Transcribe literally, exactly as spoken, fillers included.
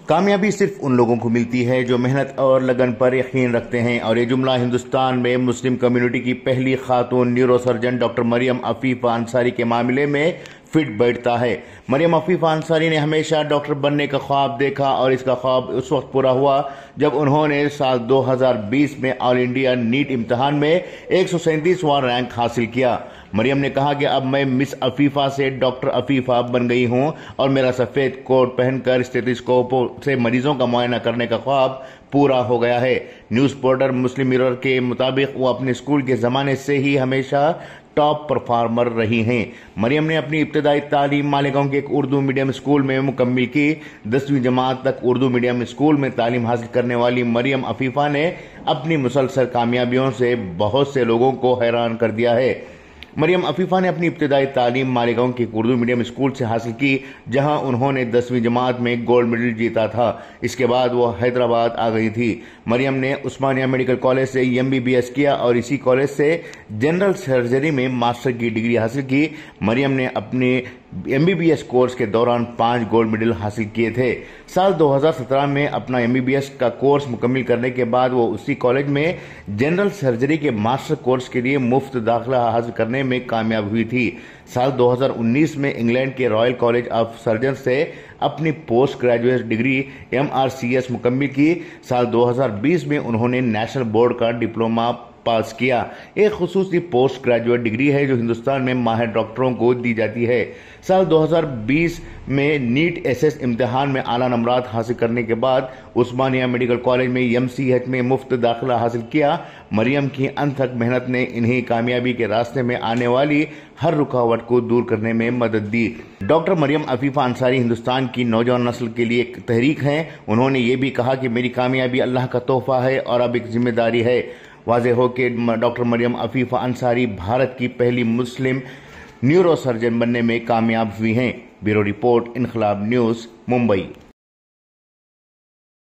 कामयाबी सिर्फ उन लोगों को मिलती है जो मेहनत और लगन पर यकीन रखते हैं। और ये जुमला हिंदुस्तान में मुस्लिम कम्युनिटी की पहली खातून न्यूरोसर्जन डॉक्टर मरियम अफीफा अंसारी के मामले में फिट बैठता है। मरियम अफीफा अंसारी ने हमेशा डॉक्टर बनने का ख्वाब देखा और इसका ख्वाब उस वक्त पूरा हुआ जब उन्होंने साल दो हज़ार बीस में ऑल इंडिया नीट इम्तिहान में एक सौ सैंतीसवां रैंक हासिल किया। मरियम ने कहा कि अब मैं मिस अफीफा से डॉक्टर अफीफा बन गई हूं और मेरा सफेद कोट पहनकर स्टेथोस्कोप से मरीजों का मुआयना करने का ख्वाब पूरा हो गया है। न्यूज पोर्टल मुस्लिम मिरर के मुताबिक वो अपने स्कूल के जमाने से ही हमेशा टॉप परफॉर्मर रही हैं। मरियम ने अपनी इब्तदाई तालीम मालेगांव के एक उर्दू मीडियम स्कूल में मुकम्मिल की। दसवीं जमात तक उर्दू मीडियम स्कूल में तालीम हासिल करने वाली मरियम अफीफा ने अपनी मुसलसल कामयाबियों से बहुत से लोगों को हैरान कर दिया है। मरियम अफीफा ने अपनी इब्तदाई तालीम मालेगांव के उर्दू मीडियम स्कूल से हासिल की, जहां उन्होंने दसवीं जमात में गोल्ड मेडल जीता था। इसके बाद वो हैदराबाद आ गई थी। मरियम ने उस्मानिया मेडिकल कॉलेज से एम बी बी एस किया और इसी कॉलेज से जनरल सर्जरी में मास्टर की डिग्री हासिल की। मरियम ने अपने M B B S course के दौरान पांच गोल्ड मेडल हासिल किए थे। साल दो हज़ार सत्रह में अपना एम बी बी एस का कोर्स मुकम्मिल करने के बाद वो उसी कॉलेज में जनरल सर्जरी के मास्टर कोर्स के लिए मुफ्त दाखिला हासिल करने में कामयाब हुई थी। साल दो हज़ार उन्नीस में इंग्लैंड के रॉयल कॉलेज ऑफ सर्जन से अपनी post graduate degree M R C S मुकम्मिल की। साल दो हज़ार बीस में उन्होंने नेशनल बोर्ड का डिप्लोमा पास किया। एक खुसूसी पोस्ट ग्रेजुएट डिग्री है जो हिंदुस्तान में माहिर डॉक्टरों को दी जाती है। साल दो हज़ार बीस में नीट एस एस इम्तिहान में आला नंबरात हासिल करने के बाद उस्मानिया मेडिकल कॉलेज में एम सी एच में मुफ्त दाखिला हासिल किया। मरियम की अनथक मेहनत ने इन्हें कामयाबी के रास्ते में आने वाली हर रुकावट को दूर करने में मदद दी। डॉक्टर मरियम अफीफा अंसारी हिंदुस्तान की नौजवान नस्ल के लिए एक तहरीक हैं। उन्होंने ये भी कहा कि मेरी कामयाबी अल्लाह का तोहफा है और अब एक जिम्मेदारी है। वाज़ेह हो कि डॉक्टर मरियम अफीफा अंसारी भारत की पहली मुस्लिम न्यूरोसर्जन बनने में कामयाब हुई हैं। Bureau report, Inquilab news, Mumbai.